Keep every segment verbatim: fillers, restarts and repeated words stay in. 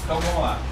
Então vamos lá.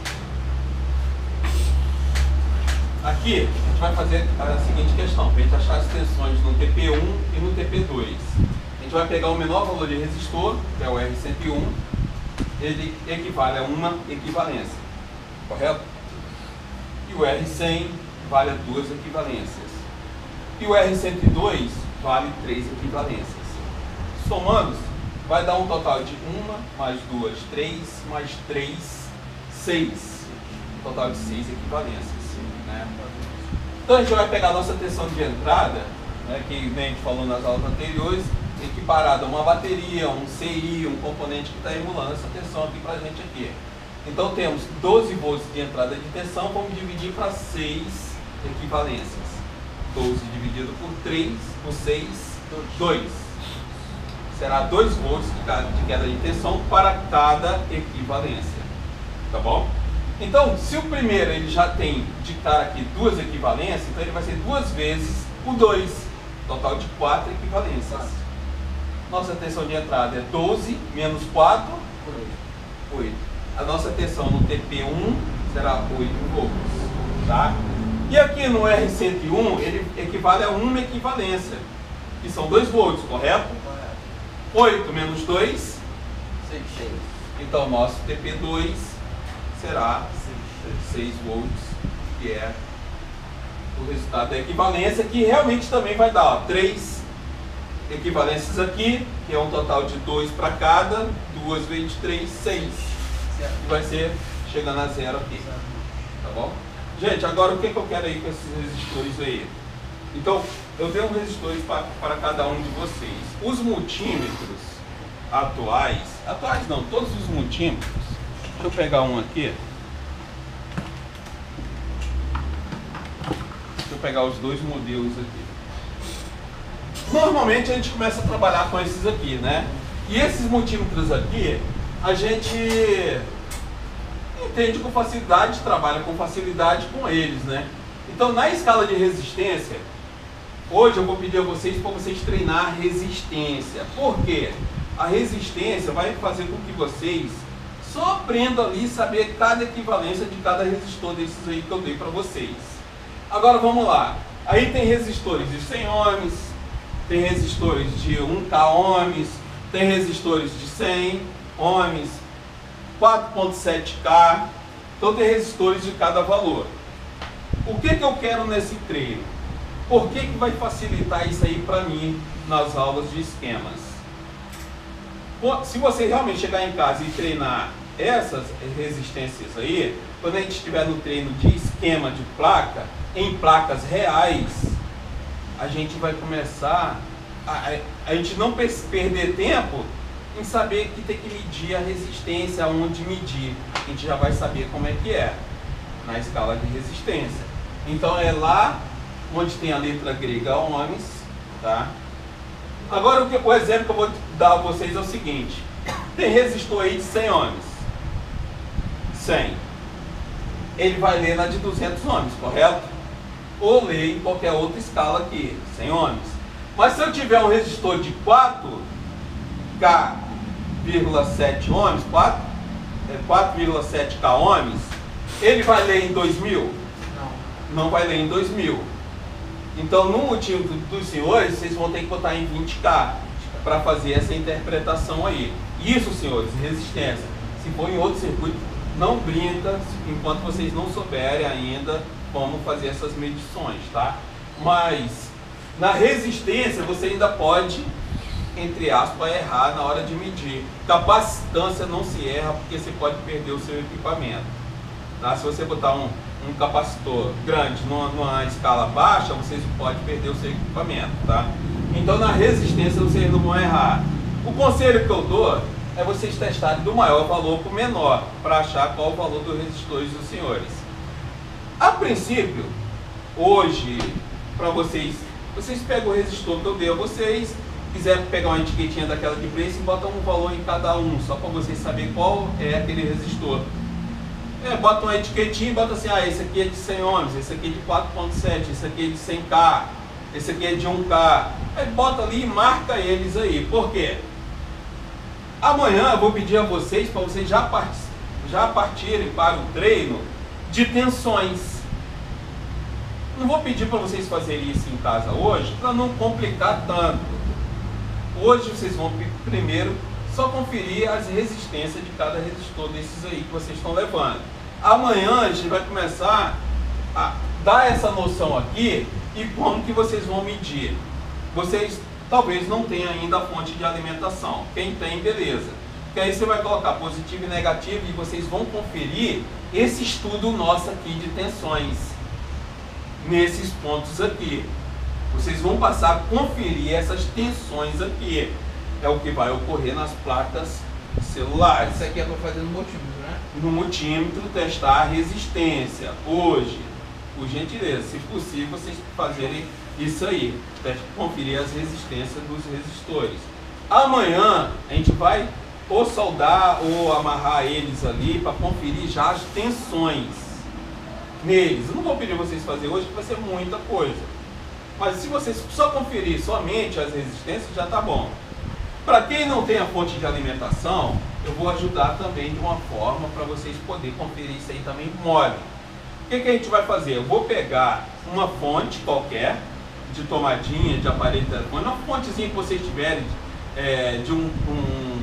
Aqui a gente vai fazer a seguinte questão, para a gente achar as tensões no T P um e no T P dois. A gente vai pegar o menor valor de resistor, que é o R cento e um, ele equivale a uma equivalência, correto? E o R cem vale a duas equivalências. E o R cento e dois vale três equivalências. Somando, vai dar um total de uma, mais duas, três, mais três, seis. Um total de seis equivalências. Né? Então a gente vai pegar a nossa tensão de entrada, né, que nem a gente falou nas aulas anteriores, equiparada a uma bateria, um C I, um componente que está emulando essa tensão aqui para a gente aqui. Então temos doze volts de entrada de tensão, vamos dividir para seis equivalências. doze dividido por três, por seis, dois. Será dois volts de queda de tensão para cada equivalência. Tá bom? Então, se o primeiro ele já tem de estar aqui duas equivalências, então ele vai ser duas vezes o dois. Total de quatro equivalências. Nossa tensão de entrada é doze menos quatro, oito. A nossa tensão no T P um será oito volts. Tá? E aqui no R cento e um, ele equivale a uma equivalência, que são dois volts, correto? oito menos dois, seis. Então, nosso T P dois será seis volts, que é o resultado da equivalência, que realmente também vai dar ó, três equivalências aqui, que é um total de dois para cada, duas vezes três, seis. E vai ser chegando a zero aqui. Tá bom? Gente, agora o que, que eu quero aí com esses resistores aí? Então, eu tenho resistores para, para cada um de vocês. Os multímetros atuais, atuais não, todos os multímetros, deixa eu pegar um aqui. Deixa eu pegar os dois modelos aqui. Normalmente a gente começa a trabalhar com esses aqui, né? E esses multímetros aqui, a gente entende com facilidade, trabalha com facilidade com eles, né? Então, na escala de resistência, hoje eu vou pedir a vocês para vocês treinar a resistência. Por quê? A resistência vai fazer com que vocês só aprendam ali saber cada equivalência de cada resistor desses aí que eu dei para vocês. Agora vamos lá. Aí tem resistores de cem ohms, tem resistores de um K ohms, tem resistores de cem ohms, quatro ponto sete K. Então tem resistores de cada valor. O que, que eu quero nesse treino? Por que, que vai facilitar isso aí para mim nas aulas de esquemas? Se você realmente chegar em casa e treinar essas resistências aí, quando a gente estiver no treino de esquema de placa, em placas reais, a gente vai começar a, a, a gente não perder tempo em saber que tem que medir a resistência, aonde medir. A gente já vai saber como é que é na escala de resistência. Então é lá onde tem a letra grega ohms, tá? Agora o, que, o exemplo que eu vou dar a vocês é o seguinte: tem resistor aí de cem ohms, cem. Ele vai ler na de duzentos ohms, correto? Ou ler em qualquer outra escala aqui, cem ohms. Mas se eu tiver um resistor de quatro K vírgula sete ohms, quatro vírgula sete K ohms, ele vai ler em dois mil? Não. Não vai ler em dois mil. Então, no multímetro dos senhores, vocês vão ter que botar em vinte K para fazer essa interpretação aí. Isso, senhores, resistência. Se for em outro circuito, não brinca enquanto vocês não souberem ainda como fazer essas medições, tá? Mas na resistência você ainda pode, entre aspas, errar na hora de medir. Capacitância não se erra porque você pode perder o seu equipamento, tá? Se você botar um, um capacitor grande numa, numa escala baixa, vocês podem perder o seu equipamento, tá? Então na resistência vocês não vão errar. O conselho que eu dou é vocês testarem do maior valor para o menor, para achar qual o valor dos resistores dos senhores. A princípio, hoje, para vocês, vocês pegam o resistor que eu dei a vocês, quiser pegar uma etiquetinha daquela de preço e botam um valor em cada um, só para vocês saberem qual é aquele resistor. É, bota uma etiquetinha e bota assim, ah, esse aqui é de cem ohms, esse aqui é de quatro ponto sete, esse aqui é de cem K, esse aqui é de um K. Aí bota ali e marca eles aí. Por quê? Amanhã eu vou pedir a vocês, para vocês já, já partirem para o treino de tensões. Não vou pedir para vocês fazerem isso em casa hoje, para não complicar tanto. Hoje vocês vão primeiro só conferir as resistências de cada resistor desses aí que vocês estão levando. Amanhã a gente vai começar a dar essa noção aqui e como que vocês vão medir. Vocês talvez não tenham ainda a fonte de alimentação. Quem tem, beleza. Que aí você vai colocar positivo e negativo e vocês vão conferir esse estudo nosso aqui de tensões nesses pontos aqui. Vocês vão passar a conferir essas tensões aqui. É o que vai ocorrer nas placas celulares. Isso aqui é para fazer no multímetro, né? No multímetro testar a resistência. Hoje, por gentileza, se possível, vocês fazerem isso aí. Conferir as resistências dos resistores. Amanhã a gente vai ou soldar ou amarrar eles ali para conferir já as tensões neles. Eu não vou pedir vocês fazer hoje, porque vai ser muita coisa. Mas se vocês só conferir somente as resistências, já está bom. Para quem não tem a fonte de alimentação, eu vou ajudar também de uma forma para vocês poderem conferir isso aí também mole. O que, que a gente vai fazer? Eu vou pegar uma fonte qualquer, de tomadinha, de aparelho de telefone, uma fontezinha que vocês tiverem, é, de um, um,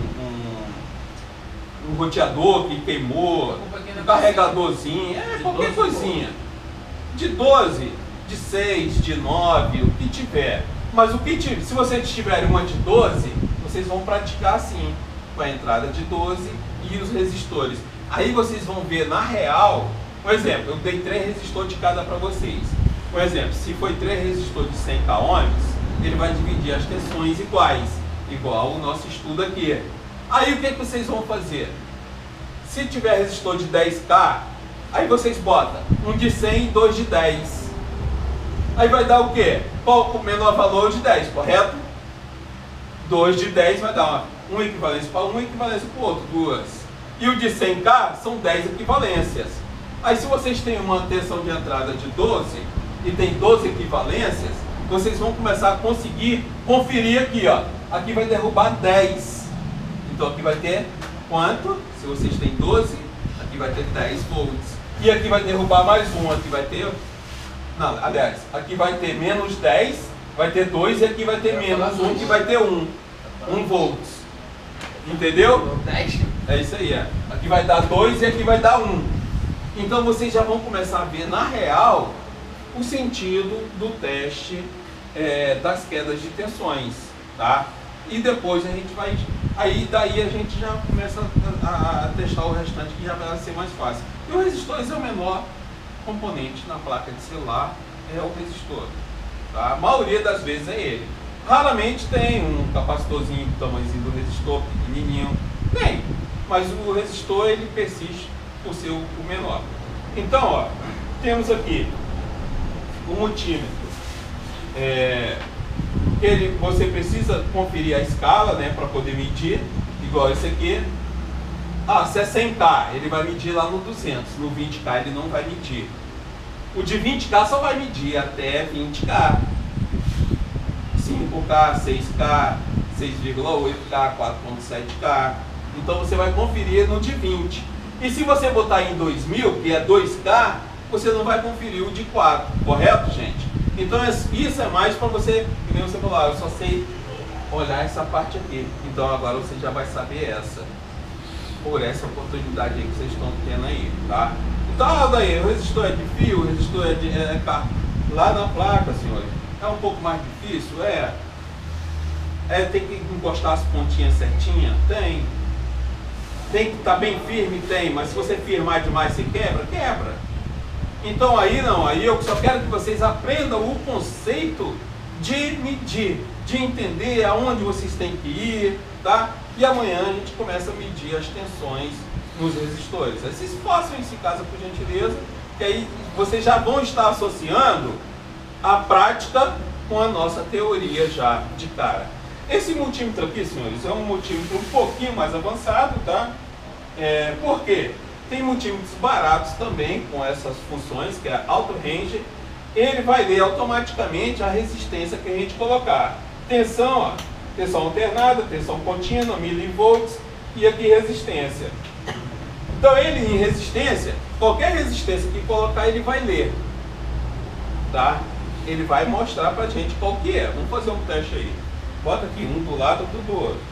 um, um roteador que queimou, um carregadorzinho, é, qualquer coisinha. De doze, de seis, de nove, o que tiver. Mas o que tiver, se vocês tiverem uma de doze, vocês vão praticar assim, com a entrada de doze e os resistores. Aí vocês vão ver na real, por exemplo, eu dei três resistores de cada para vocês. Por exemplo, se foi três resistores de cem k ohms, ele vai dividir as tensões iguais, igual o nosso estudo aqui. Aí o que, que vocês vão fazer? Se tiver resistor de dez k, aí vocês botam um de cem e dois de dez. Aí vai dar o quê? Qual o menor valor de dez, correto? dois de dez vai dar uma, uma equivalência para um e equivalência para o outro, duas. E o de cem k são dez equivalências. Aí se vocês têm uma tensão de entrada de doze e tem doze equivalências, vocês vão começar a conseguir conferir aqui, ó. Aqui vai derrubar dez. Então aqui vai ter quanto? Se vocês têm doze, aqui vai ter dez volts. E aqui vai derrubar mais um, aqui vai ter... Não, aliás, aqui vai ter menos dez, vai ter dois e aqui vai ter menos um, que vai ter um. um volts. Entendeu? É isso aí, é. Aqui vai dar dois e aqui vai dar um. Então vocês já vão começar a ver na real o sentido do teste é, das quedas de tensões, tá? E depois a gente vai, aí daí a gente já começa a, a, a testar o restante, que já vai ser mais fácil. E o resistor é o menor componente na placa de celular, é o resistor, tá? A maioria das vezes é ele. Raramente tem um capacitorzinho do tamanhozinho do resistor, pequenininho, tem, mas o resistor ele persiste por ser o menor. Então, ó, temos aqui o multímetro. É, ele, você precisa conferir a escala, né, para poder medir, igual esse aqui. Ah, se é cem k, ele vai medir lá no duzentos, no vinte k ele não vai medir. O de vinte k só vai medir até vinte k. cinco k, seis k, seis vírgula oito k, quatro vírgula sete k. Então você vai conferir no de vinte. E se você botar em dois mil, que é dois k, você não vai conferir o de quatro, correto, gente? Então isso é mais para você, que nem você falou, ah, eu só sei olhar essa parte aqui. Então agora você já vai saber essa, por essa oportunidade aí que vocês estão tendo aí, tá? Então, daí, o resistor é de fio, o resistor é de... É, lá na placa, senhores, é um pouco mais difícil, é... É, tem que encostar as pontinhas certinhas? Tem. Tem que estar bem firme? Tem, mas se você firmar demais, você quebra? Quebra. Então aí não, aí eu só quero que vocês aprendam o conceito de medir, de entender aonde vocês têm que ir, tá? E amanhã a gente começa a medir as tensões nos resistores. Aí vocês façam esse caso, por gentileza, que aí vocês já vão estar associando a prática com a nossa teoria já de cara. Esse multímetro aqui, senhores, é um multímetro um pouquinho mais avançado, tá? É, por quê? Tem multímetros baratos também com essas funções, que é Auto Range. Ele vai ler automaticamente a resistência que a gente colocar. Tensão, ó, tensão alternada, tensão contínua, milivolts, e aqui resistência. Então ele em resistência, qualquer resistência que colocar, ele vai ler. Tá? Ele vai mostrar pra gente qual que é. Vamos fazer um teste aí. Bota aqui um do lado, outro do outro.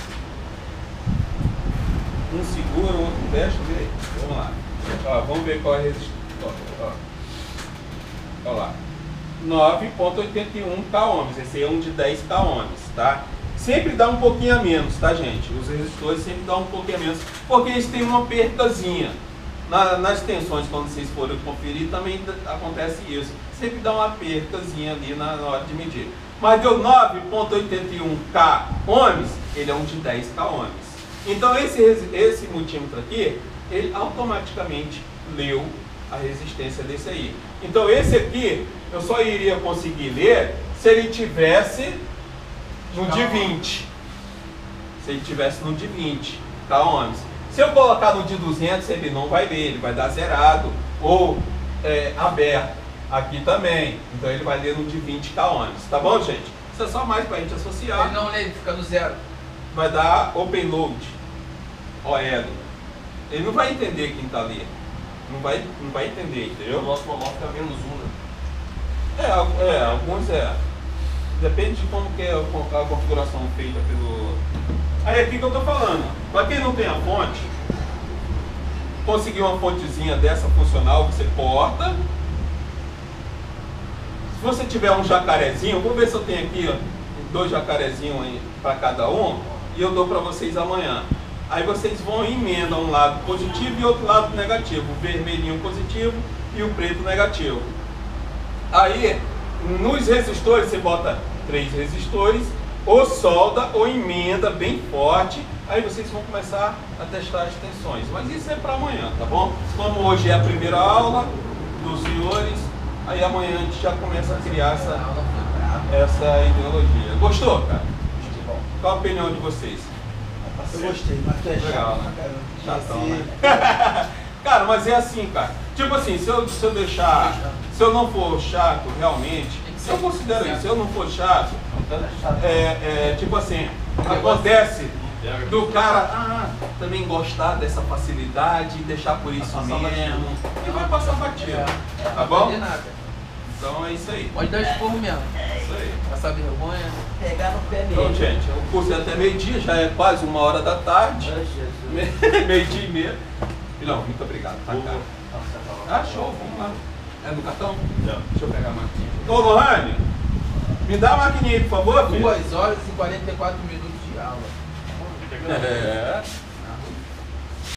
Um segura, o outro deixa, vê aí. Vamos lá. Ó, vamos ver qual é a resistência. Ó, ó. Olha lá. nove vírgula oitenta e um k ohms. Esse aí é um de dez k ohms, tá? Sempre dá um pouquinho a menos, tá, gente? Os resistores sempre dão um pouquinho a menos, porque eles têm uma percazinha. Na, nas tensões, quando vocês forem conferir, também acontece isso. Sempre dá uma percazinha ali na, na hora de medir. Mas deu nove vírgula oitenta e um k ohms, ele é um de dez k ohms. Então esse, esse multímetro aqui, ele automaticamente leu a resistência desse aí. Então esse aqui, eu só iria conseguir ler se ele tivesse no de vinte. Se ele tivesse no de vinte k ohms. Se eu colocar no de duzentos, ele não vai ler, ele vai dar zerado ou é, aberto. Aqui também. Então ele vai ler no de vinte k ohms. Tá bom, gente? Isso é só mais pra gente associar. Ele não lê, ele fica no zero. Vai dar open load. O L. Ele não vai entender quem tá ali. Não vai, não vai entender, entendeu? O nosso normal fica menos um, né? É, é, alguns é. Depende de como que é a configuração feita pelo... Aí aqui que eu tô falando. Para quem não tem a fonte, conseguir uma fontezinha dessa funcional, você corta. Se você tiver um jacarezinho, vou ver se eu tenho aqui ó, dois jacarezinhos para cada um, e eu dou para vocês amanhã. Aí vocês vão e emendam um lado positivo e outro lado negativo. O vermelhinho positivo e o preto negativo. Aí, nos resistores, você bota três resistores, ou solda ou emenda bem forte. Aí vocês vão começar a testar as tensões. Mas isso é para amanhã, tá bom? Como hoje é a primeira aula dos senhores, aí amanhã a gente já começa a criar essa, essa ideologia. Gostou, cara? Qual a opinião de vocês? Eu gostei, mas tu é legal, chato, né? cara. Chatão, né? Cara, mas é assim, cara. Tipo assim, se eu, se eu deixar... Se eu não for chato, realmente... Eu considero isso. Se eu não for chato... É, é, tipo assim, acontece do cara ah, também gostar dessa facilidade e deixar por isso mesmo. E vai passar batido. Tá bom? Então é isso aí. Pode dar esporro mesmo. Isso aí. Passar vergonha. Pegar no pé Então, mesmo. gente, o curso é até meio-dia, já é quase uma hora da tarde. Meio-dia e meia. Não, muito obrigado, tá, cara? Ah, show, vamos lá. É no cartão? Não. Deixa eu pegar a maquininha. Ô, Lohane, me dá a maquininha aí, por favor, filho. duas horas e quarenta e quatro minutos de aula. É.